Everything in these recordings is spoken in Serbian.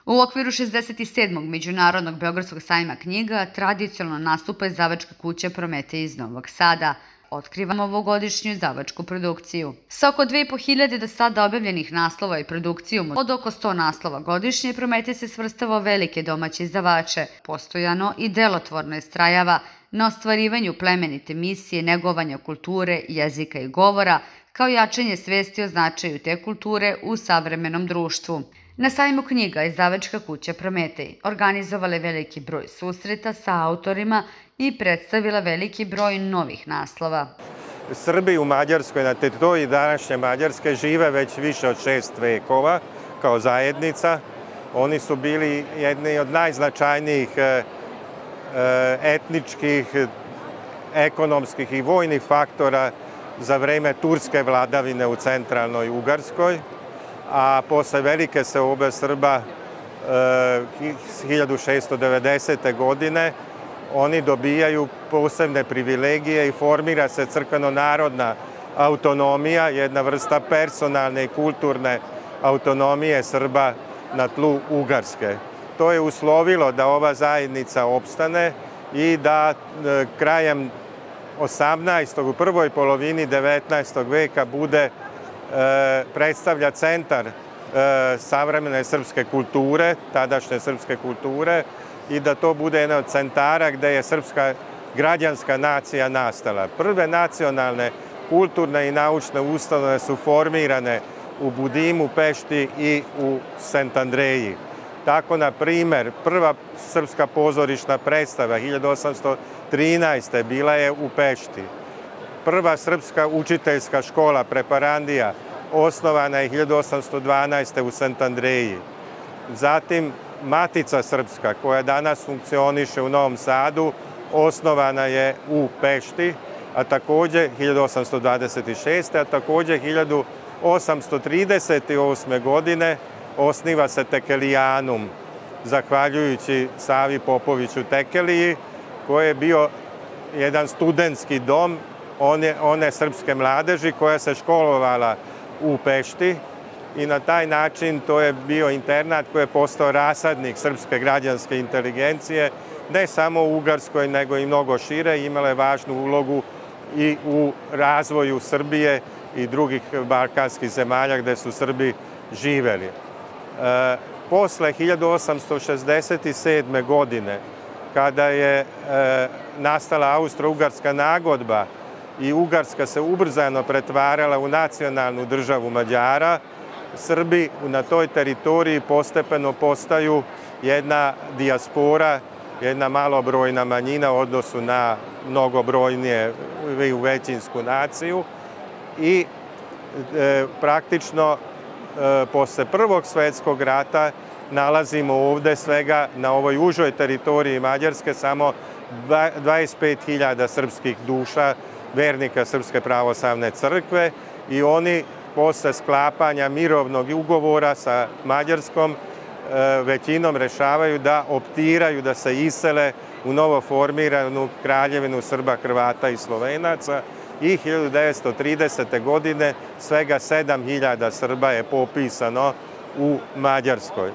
U okviru 67. Međunarodnog Beogradskog sajma knjiga tradicionalno nastupa izdavačka kuća Prometej iz Novog Sada. Otkrivamo ovogodišnju izdavačku produkciju. Sa oko 2500 do sada objavljenih naslova i produkcijom od oko 100 naslova godišnje, Prometej se svrstava u velike domaće izdavače. Postojano i delotvorno istrajava na ostvarivanju plemenite misije negovanja kulture, jezika i govora, kao jačanje svesti o značaju te kulture u savremenom društvu. Na sajmu knjiga izdavačka kuća Prometej organizovala je veliki broj susreta sa autorima i predstavila veliki broj novih naslova. Srbi u Mađarskoj, na teritoriji današnje Mađarske, žive već više od 6 vekova kao zajednica. Oni su bili jedni od najznačajnijih etničkih, ekonomskih i vojnih faktora za vreme turske vladavine u centralnoj Ugarskoj, a posle velike seobe Srba 1690. godine oni dobijaju posebne privilegije i formira se crkveno-narodna autonomija, jedna vrsta personalne i kulturne autonomije Srba na tlu Ugarske. To je uslovilo da ova zajednica opstane i da krajem 18. u prvoj polovini 19. veka predstavlja centar savremene srpske kulture, tadašnje srpske kulture, i da to bude jedan od centara gde je srpska građanska nacija nastala. Prve nacionalne, kulturne i naučne ustanove su formirane u Budimu, Pešti i u Sent Andreji. Tako, na primer, prva srpska pozorišna predstava 1813. bila je u Pešti. Prva srpska učiteljska škola Preparandija osnovana je 1812. u Sent Andreji. Zatim Matica Srpska, koja danas funkcioniše u Novom Sadu, osnovana je u Pešti, a takođe 1826. a takođe 1838. godine osniva se Tekelijanum, zahvaljujući Savi Popoviću Tekeliji, koji je bio jedan studentski dom one srpske mladeži koja se školovala u Pešti, i na taj način to je bio internat koji je postao rasadnik srpske građanske inteligencije, ne samo u Ugarskoj, nego i mnogo šire. Imala je važnu ulogu i u razvoju Srbije i drugih balkanskih zemalja gde su Srbi živeli. Posle 1867. godine, kada je nastala Austro-Ugarska nagodba i Ugarska se ubrzano pretvarala u nacionalnu državu Mađara, Srbi na toj teritoriji postepeno postaju jedna dijaspora, jedna malobrojna manjina u odnosu na mnogobrojnije i većinsku naciju, i praktično posle Prvog svetskog rata nalazimo ovde svega na ovoj užoj teritoriji Mađarske samo 25.000 srpskih duša, vernika Srpske pravoslavne crkve, i oni posle sklapanja mirovnog ugovora sa Mađarskom većinom rešavaju da optiraju da se isele u novo formiranu Kraljevinu Srba, Hrvata i Slovenaca, i 1930. godine svega 7.000 Srba je popisano u Mađarskoj.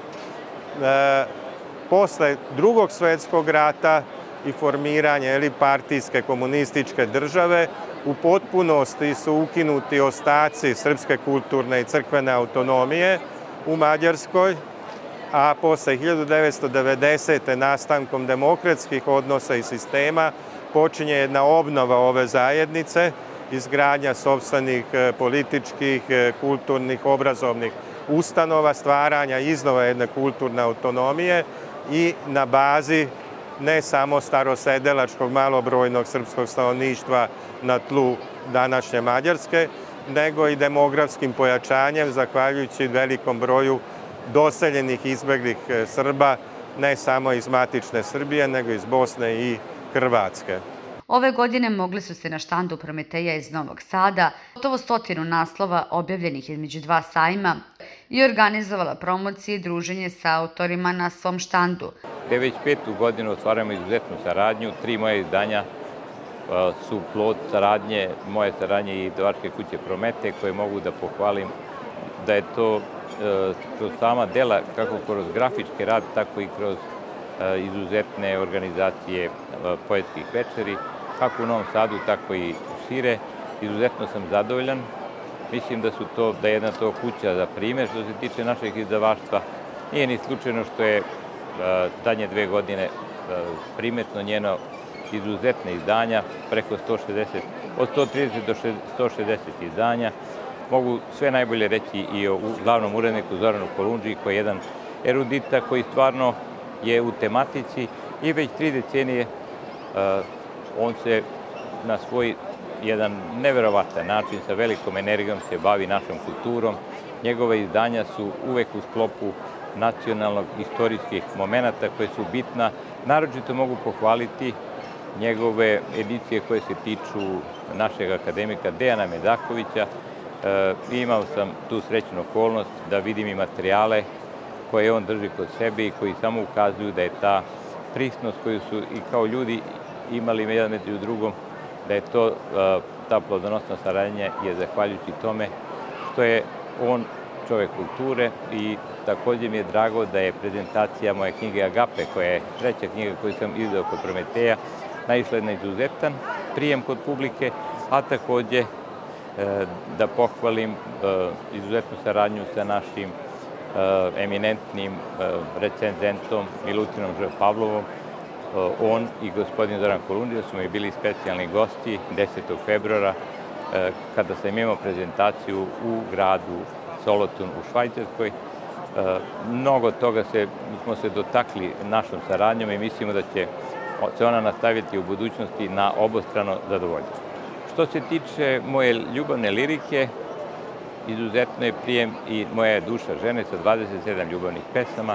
Posle Drugog svetskog rata i formiranje partijske komunističke države, u potpunosti su ukinuti ostaci srpske kulturne i crkvene autonomije u Mađarskoj, a posle 1990. nastankom demokratskih odnosa i sistema počinje jedna obnova ove zajednice, izgradnja sopstvenih političkih, kulturnih, obrazovnih ustanova, stvaranja iznova jedne kulturne autonomije i na bazi ne samo starosedelačkog malobrojnog srpskog stanovništva na tlu današnje Mađarske, nego i demografskim pojačanjem, zahvaljujući velikom broju doseljenih izbeglih Srba, ne samo iz matične Srbije, nego iz Bosne i Hrvatske. Ove godine mogli su se na štandu Prometeja iz Novog Sada gotovo 100 naslova objavljenih između dva sajma i organizovala promocije i druženje sa autorima na svom štandu. Već 5. godinu otvaramo izuzetnu saradnju. 3 moje izdanja su plod saradnje, moje saradnje i izdavačke kuće Prometej, koje mogu da pohvalim da je to kroz sama dela, kako kroz grafički rad, tako i kroz izuzetne organizacije poetskih večeri, kako u Novom Sadu, tako i šire. Izuzetno sam zadovoljan. Mislim da je jedna to kuća za primer što se tiče našeg izdavaštva. Nije ni slučajno što je zadnje 2 godine primetno njeno izuzetne izdanja, preko 160, od 130 do 160 izdanja. Mogu sve najbolje reći i o glavnom uredniku Zoranu Kolundžiji, koji je jedan erudita koji stvarno je u tematici i već 3 decenije on se na svoj jedan neverovatan način sa velikom energijom se bavi našom kulturom. Njegove izdanja su uvek u sklopu nacionalnog istorijskih momenata koje su bitna. Naročito mogu pohvaliti njegove edicije koje se tiču našeg akademika Dejana Medakovića. Imao sam tu srećnu okolnost da vidim i materijale koje on drži kod sebe i koji samo ukazuju da je ta prisnost koju su i kao ljudi imali jedan među drugom, da je to, ta plodonosna saradnja je zahvaljujući tome što je on čovek kulture i također mi je drago da je prezentacija moje knjige Agape, koja je 3. knjiga koju sam izdao kod Prometeja, naišla na izuzetan prijem kod publike, a također da pohvalim izuzetnu saradnju sa našim eminentnim recenzentom Milutinom Ž. Pavlovom. On i gospodin Zoran Kolundžija su mi bili specijalni gosti 10. februara kada sam imao prezentaciju u gradu Solothurn u Švajcarskoj. Mnogo toga smo se dotakli našom saradnjom i mislimo da će se ona nastaviti u budućnosti na obostrano zadovoljstvo. Što se tiče moje ljubavne lirike, izuzetno je prijem i moja Duša žene sa 27 ljubavnih pesama.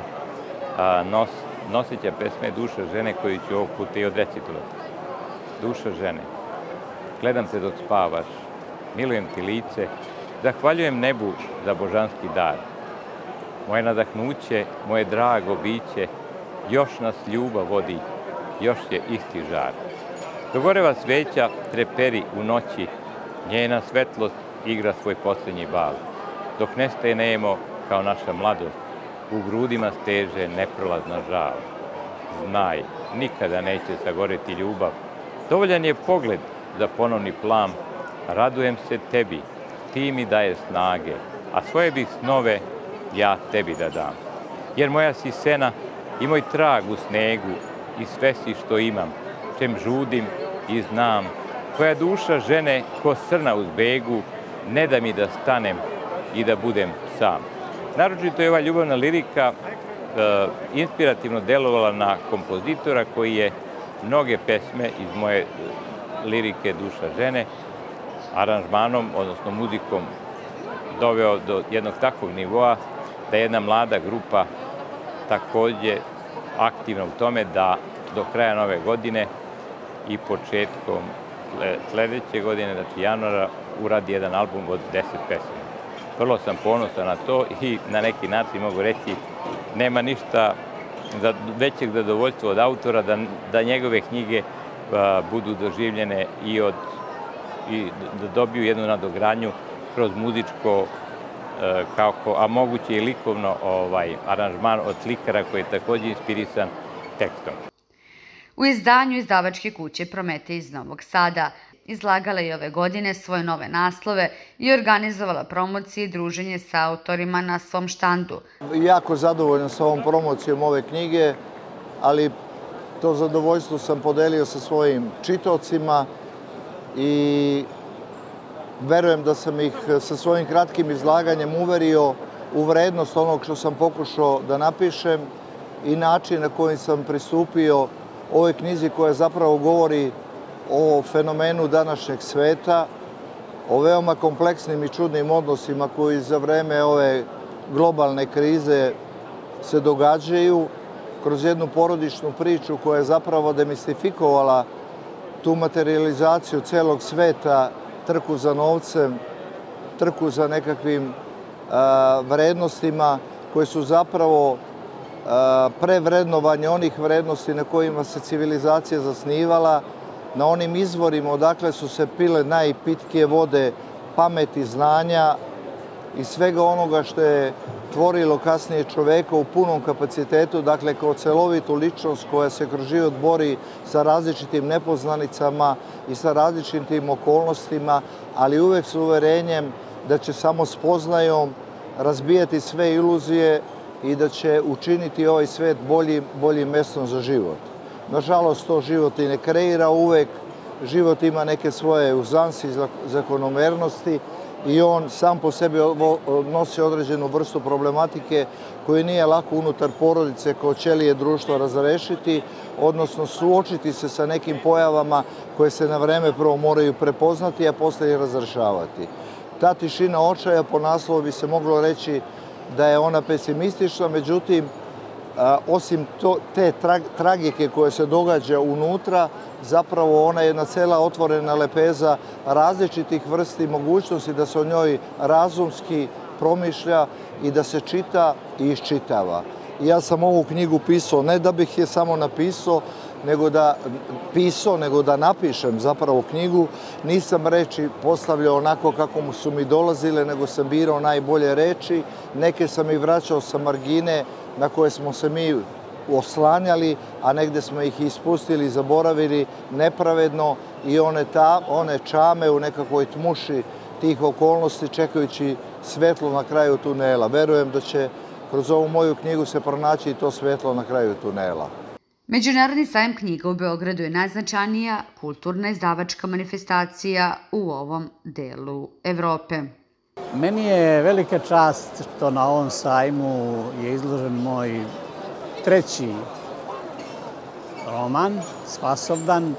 Noseća pesma je Duša žene koju ću ovog puta i odrecitovati. Duša žene, gledam te dok spavaš, milujem ti lice, zahvaljujem nebu za božanski dar. Moje nadahnuće, moje drago biće, još nas ljubav vodi, još je isti žar. Dogoreva sveća treperi u noći, njena svetlost igra svoj posljednji bal. Dok nestaje nemo kao naša mladost, u grudima steže neprolazna žal. Znaj, nikada neće sagoreti ljubav. Dovoljan je pogled za ponovni plam. Radujem se tebi, ti mi daje snage, a svoje bih snove ja tebi da dam. Jer moja si sena i moj trag u snegu i sve si što imam, čem žudim i znam. Tvoja duša žene ko srna uz begu, ne da mi da stanem i da budem sam. Naročito je ova ljubavna lirika inspirativno delovala na kompozitora koji je mnoge pesme iz moje lirike Duša žene aranžmanom, odnosno muzikom, doveo do jednog takvog nivoa da je jedna mlada grupa također aktivna u tome da do kraja nove godine i početkom sljedeće godine, znači januara, uradi jedan album od 10 pesama. Vrlo sam ponosan na to i na neki način mogu reći nema ništa većeg zadovoljstva od autora da njegove knjige budu doživljene i da dobiju jednu nadogradnju kroz muzičko, a moguće i likovno aranžman od slikara koji je također inspirisan tekstom. U izdanju izdavačke kuće Prometej iz Novog Sada izlagala je ove godine svoje nove naslove i organizovala promocije i druženje sa autorima na svom štandu. Jako zadovoljan sa ovom promocijom ove knjige, ali to zadovoljstvo sam podelio sa svojim čitaocima i verujem da sam ih sa svojim kratkim izlaganjem uverio u vrednost onog što sam pokušao da napišem i način na koji sam pristupio ovoj knjizi koja zapravo govori o fenomenu današnjeg sveta, o veoma kompleksnim i čudnim odnosima koji za vreme ove globalne krize se događaju kroz jednu porodičnu priču koja je zapravo demistifikovala tu materializaciju celog sveta, trku za novcem, trku za nekakvim vrednostima koje su zapravo prevrednovanje onih vrednosti na kojima se civilizacija zasnivala, na onim izvorima odakle su se pile najpitkije vode pameti, znanja i svega onoga što je tvorilo kasnije čoveka u punom kapacitetu, dakle kao celovitu ličnost koja se kroz život bori sa različitim nepoznanicama i sa različitim okolnostima, ali uvek s uverenjem da će samo spoznajom razbijati sve iluzije i da će učiniti ovaj svet boljim mestom za život. Nažalost, to život i ne kreira uvek, život ima neke svoje uzansi, zakonomernosti i on sam po sebi nosi određenu vrstu problematike koju nije lako unutar porodice kao ćelije društva razrešiti, odnosno suočiti se sa nekim pojavama koje se na vreme prvo moraju prepoznati, a posle i razrešavati. Ta tišina očaja po naslovu bi se moglo reći da je ona pesimistična, međutim, osim te tragike koje se događa unutra, zapravo ona je jedna cela otvorena lepeza različitih vrsti mogućnosti da se o njoj razumski promišlja i da se čita i iščitava. Ja sam ovu knjigu pisao ne da bih je samo napisao, nego da napišem zapravo knjigu. Nisam reči postavljao onako kako su mi dolazile, nego sam birao najbolje reči. Neke sam i vraćao sa margine na koje smo se mi oslanjali, a negde smo ih ispustili, zaboravili nepravedno i one čame u nekakvoj tmuši tih okolnosti čekajući svetlo na kraju tunela. Verujem da će kroz ovu moju knjigu se pronaći i to svetlo na kraju tunela. Međunarodni sajam knjiga u Beogradu je najznačajnija kulturna izdavačka manifestacija u ovom delu Evrope. Meni je velika čast što na ovom sajmu je izložen moj treći roman, Spasovdan.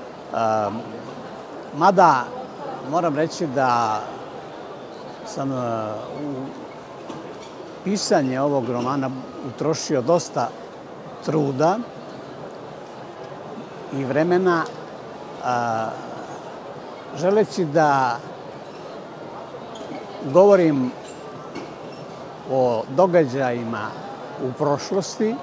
Mada moram reći da sam u pisanje ovog romana utrošio dosta truda i vremena, želeći da govorim o događajima u prošlosti,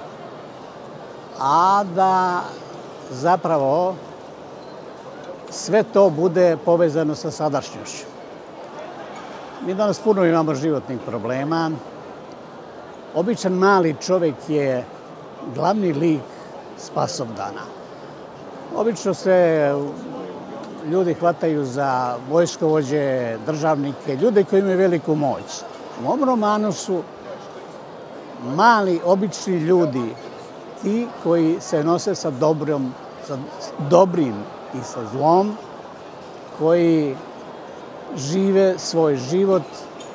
a da zapravo sve to bude povezano sa sadašnjošću. Mi danas puno imamo životnih problema. Običan mali čovjek je glavni lik Spasovdana. Obično se ljudi hvataju za vojskovođe, državnike, ljude koji imaju veliku moć. U ovom romanu su mali, obični ljudi, ti koji se nose sa dobrim i sa zlom, koji žive svoj život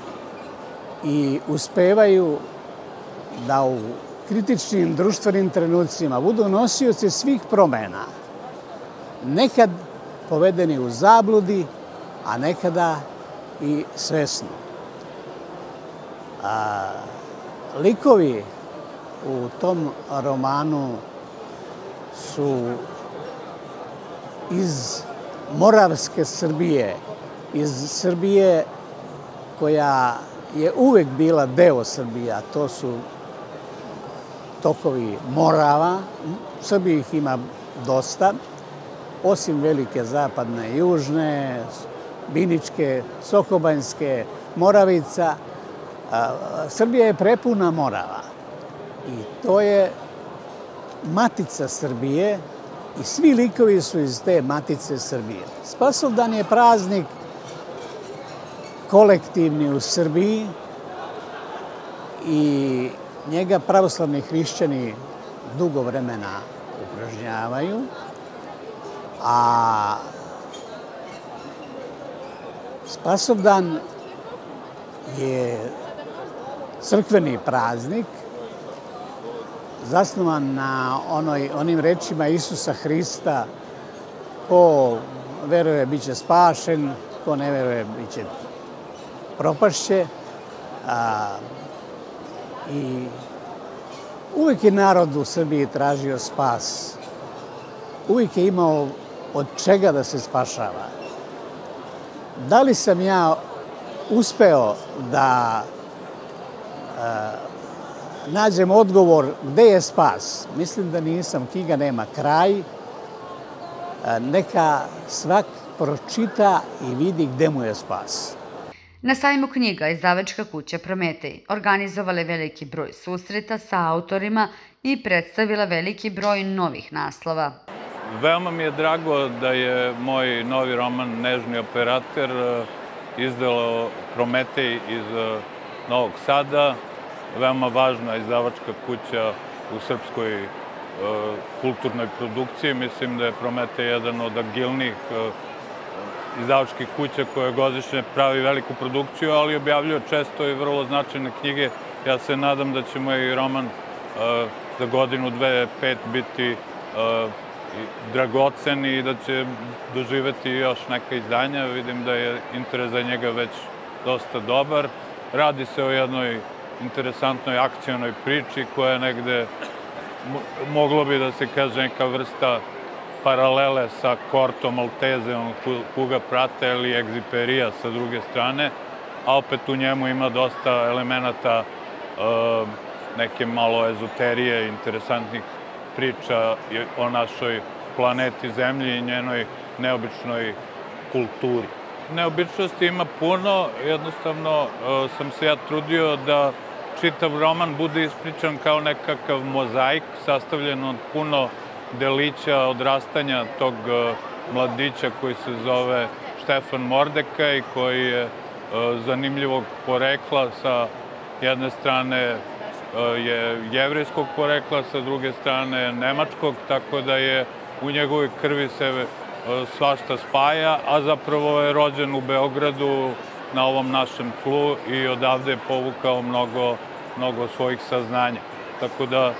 i uspevaju da u kritičnim društvenim trenucima budu nosioci svih promena. Nekad povedeni u zabludi, a nekada i svesno. Likovi u tom romanu su iz Moravske Srbije, iz Srbije koja je uvek bila deo Srbije, a to su tokovi Morava. U Srbiji ih ima dosta, osim velike zapadne i južne, Biničke, Sokobanjske, Moravica. Srbija je prepuna Morava i to je matica Srbije i svi likovi su iz te matice Srbije. Spasovdan je praznik kolektivni u Srbiji i njega pravoslavni hrišćani dugo vremena upražnjavaju, a Spasovdan je crkveni praznik zasnovan na onim rečima Isusa Hrista: ko veruje bit će spašen, ko ne veruje bit će propašće. I uvijek je narod u Srbiji tražio spas. Uvijek je imao od čega da se spašava. Da li sam ja uspeo da nađem odgovor gde je spas? Mislim da nisam. Knjiga nema kraj. Neka svak pročita i vidi gde mu je spas. Na sajmu knjiga izdavačka kuća Prometej organizovala je veliki broj susreta sa autorima i predstavila veliki broj novih naslova. Veoma mi je drago da je moj novi roman Nežni operater izdalo Prometej iz Novog Sada, veoma važna izdavačka kuća u srpskoj kulturnoj produkciji. Mislim da je Prometej jedan od agilnijih izdavačkih kuća koje godišnje pravi veliku produkciju, ali objavljuje često i vrlo značajne knjige. Ja se nadam da će moj roman za godinu, dve, pet biti dragocen i da će doživeti još neka izdanja. Vidim da je interes za njega već dosta dobar. Radi se o jednoj interesantnoj akcionoj priči koja je negde, moglo bi da se kaže, neka vrsta paralele sa Corto Malteseom, Kuga Prate ili Egziperija sa druge strane, a opet u njemu ima dosta elemenata neke malo ezoterije, interesantnih priča o našoj planeti Zemlji i njenoj neobičnoj kulturi. Neobičnosti ima puno, jednostavno sam se ja trudio da čitav roman bude ispričan kao nekakav mozaik, sastavljen od puno delića odrastanja tog mladića koji se zove Štefan Mordekaj, koji je zanimljivog porekla, sa jedne strane je jevrejskog porekla, sa druge strane nemačkog, tako da je u njegovoj krvi se svašta spaja, a zapravo je rođen u Beogradu na ovom našem tlu i odavde je povukao mnogo svojih saznanja. Tako da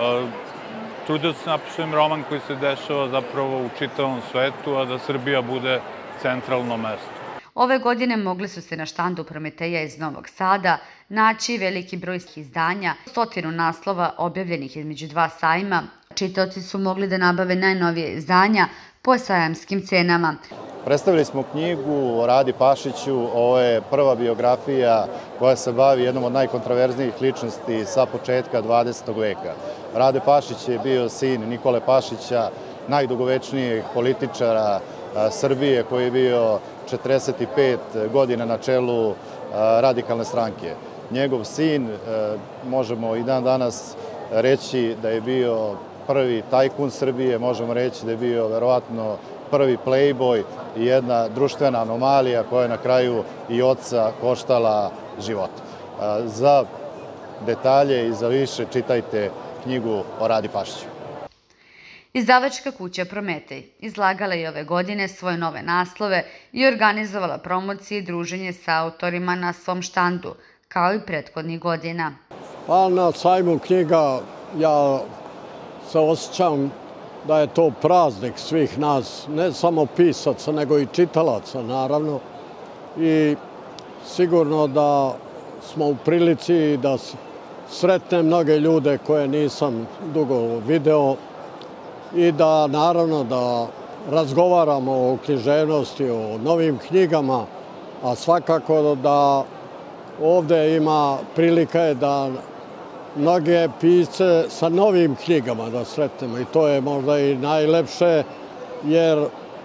trudio se napišem roman koji se dešava zapravo u čitavom svetu, a da Srbija bude centralno mesto. Ove godine mogli su se na štandu Prometeja iz Novog Sada naći veliki broj izdanja, 100 naslova objavljenih između dva sajma. Čitaoci su mogli da nabave najnovije izdanja po sajamskim cenama. Predstavili smo knjigu o Radi Pašiću. Ovo je prva biografija koja se bavi jednom od najkontraverznijih ličnosti sa početka 20. veka. Rade Pašić je bio sin Nikole Pašića, najdugovečnijeg političara Srbije, koji je bio 45 godina na čelu Radikalne stranke. Njegov sin, možemo i dan danas reći da je bio prvi tajkun Srbije, možemo reći da je bio verovatno prvi playboy i jedna društvena anomalija koja je na kraju i oca koštala život. Za detalje i za više čitajte knjigu o Radi Pašiću. Izdavačka kuća Prometej izlagala je ove godine svoje nove naslove i organizovala promocije i druženje sa autorima na svom štandu, kao i prethodnih godina. Pa na sajmu knjiga ja se osjećam da je to praznik svih nas, ne samo pisaca, nego i čitalaca, naravno. I sigurno da smo u prilici da sretnem mnoge ljude koje nisam dugo video i da, naravno, da razgovaramo o književnosti, o novim knjigama, a svakako da ovde ima prilika da mnoge pisce sa novim knjigama da sretnemo i to je možda i najlepše jer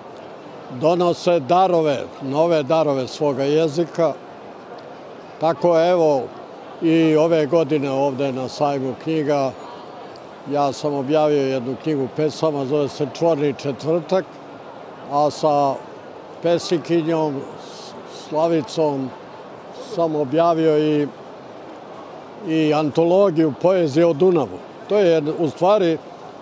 donose darove, nove darove svoga jezika. Tako evo i ove godine ovde na sajmu knjiga ja sam objavio jednu knjigu pesama, zove se Čvorni četvrtak, a sa pesnikinjom Slavicom sam objavio i antologiju poezije o Dunavu. To je u stvari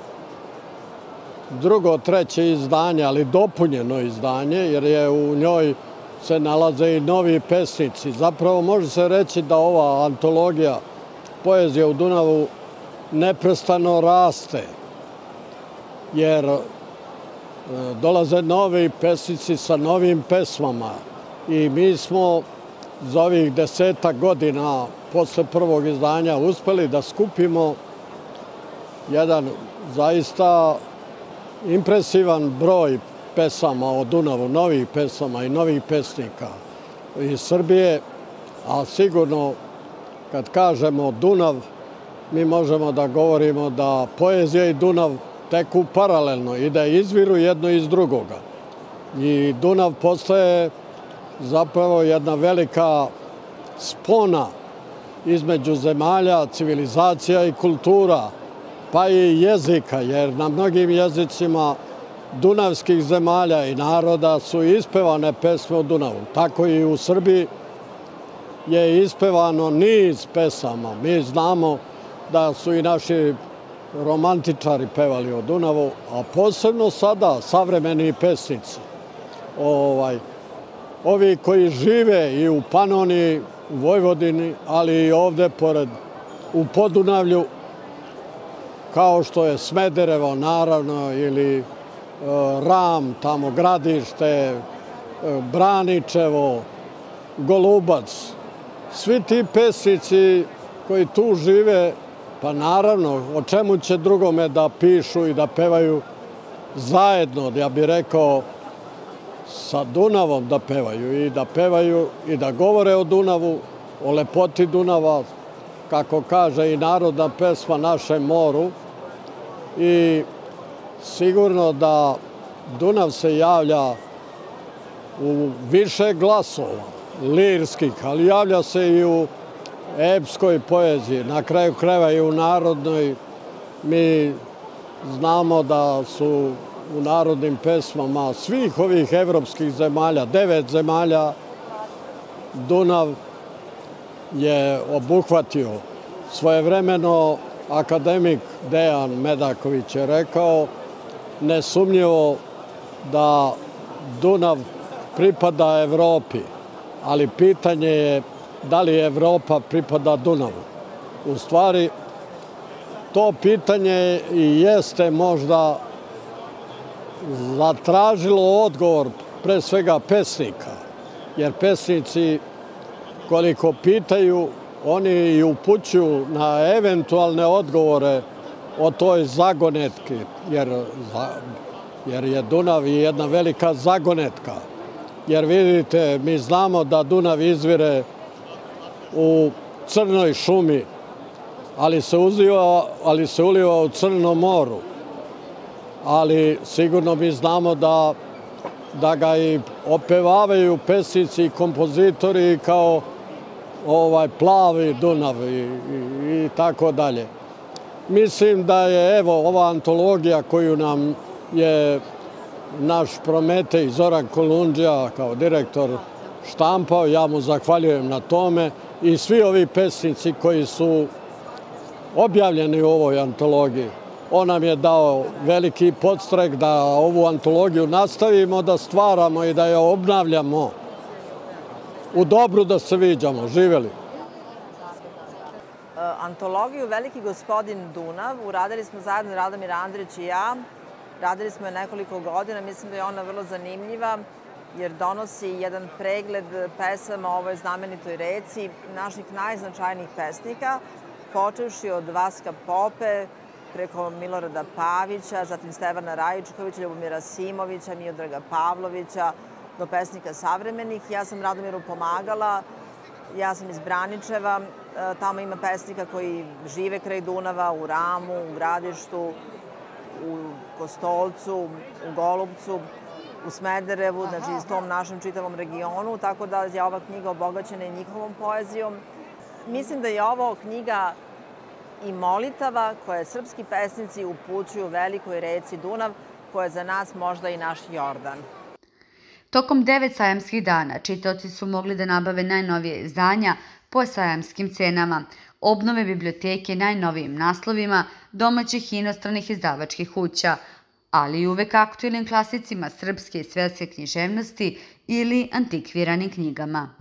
drugo, treće izdanje, ali dopunjeno izdanje, jer je u njoj se nalaze i novi pesnici. Zapravo može se reći da ova antologija poezije o Dunavu neprestano raste, jer dolaze novi pesnici sa novim pesmama i mi smo za ovih 10 godina posle prvog izdanja uspeli da skupimo jedan zaista impresivan broj pesama o Dunavu, novih pesama i novih pesnika iz Srbije, a sigurno kad kažemo Dunav, mi možemo da govorimo da poezija i Dunav teku paralelno i da izviru jedno iz drugoga. I Dunav postaje zapravo jedna velika spona između zemalja, civilizacija i kultura, pa i jezika, jer na mnogim jezicima dunavskih zemalja i naroda su ispevane pesme o Dunavu. Tako i u Srbiji je ispevano niz pesama. Mi znamo da su i naši romantičari pevali o Dunavu, a posebno sada savremeni pesnici. Ovi koji žive i u Panoniji, u Vojvodini, ali i ovde u Podunavlju, kao što je Smederevo, naravno, ili Ram, tamo Gradište, Braničevo, Golubac. Svi ti pesnici koji tu žive, pa naravno, o čemu će drugome da pišu i da pevaju zajedno, ja bih rekao, sa Dunavom da pevaju i da govore o Dunavu, o lepoti Dunava, kako kaže i narodna pesma Našem moru. I sigurno da Dunav se javlja u više glasova, lirskih, ali javlja se i u epskoj poeziji, na kraju krajeva i u narodnoj. Mi znamo da su u narodnim pesmama svih ovih evropskih zemalja, 9 zemalja, Dunav je obuhvatio. Svojevremeno akademik Dejan Medaković je rekao nesumnjivo da Dunav pripada Evropi, ali pitanje je da li Evropa pripada Dunavu. U stvari, to pitanje i jeste možda zatražilo odgovor pre svega pesnika, jer pesnici koliko pitaju, oni i upućuju na eventualne odgovore o toj zagonetki, jer je Dunav i jedna velika zagonetka. Jer vidite, mi znamo da Dunav izvire u Crnoj šumi, ali se uliva u Crnom moru. Ali sigurno mi znamo da ga i opevavaju pesnici i kompozitori kao plavi Dunav i tako dalje. Mislim da je, evo, ova antologija koju nam je naš Prometej Zoran Kolundžija kao direktor štampao, ja mu zahvaljujem na tome, i svi ovi pesnici koji su objavljeni u ovoj antologiji. On nam je dao veliki podstrek da ovu antologiju nastavimo da stvaramo i da je obnavljamo. U dobru da se viđamo. Živeli. Antologiju Veliki gospodin Dunav uradili smo zajedno Radomir Andrić i ja. Radili smo je nekoliko godina. Mislim da je ona vrlo zanimljiva jer donosi jedan pregled pesama o ovoj znamenitoj reci naših najznačajnijih pesnika, počevši od Vaska Pope, preko Milorada Pavića, zatim Stevana Rajičkovića, Ljubomira Simovića, Miodraga Pavlovića, do pesnika savremenih. Ja sam Radomiru pomagala, ja sam iz Braničeva, tamo ima pesnika koji žive kraj Dunava, u Ramu, u Gradištu, u Kostolcu, u Golubcu, u Smederevu, znači iz tom našem čitavom regionu, tako da je ova knjiga obogaćena i njihovom poezijom. Mislim da je ovo knjiga i molitava koje srpski pesnici upućuju velikoj reci Dunav, koja je za nas možda i naš Jordan. Tokom 9 sajamskih dana čitaoci su mogli da nabave najnovije izdanja po sajamskim cenama, obnove biblioteke najnovijim naslovima domaćih i inostranih izdavačkih kuća, ali i uvek aktuelnim klasicima srpske i svetske književnosti ili antikviranim knjigama.